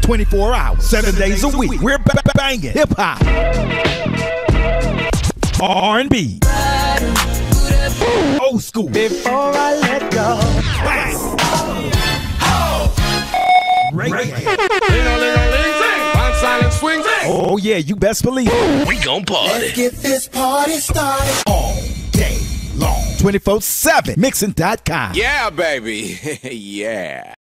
24 hours, 7 days a week. We're banging hip hop, R&B, old school. Before I let go. Reggae. Silent swing. Oh yeah, you best believe it. We gon' party. Let's get this party started. All day long. 24/7. Mixing.com. Yeah, baby. Yeah.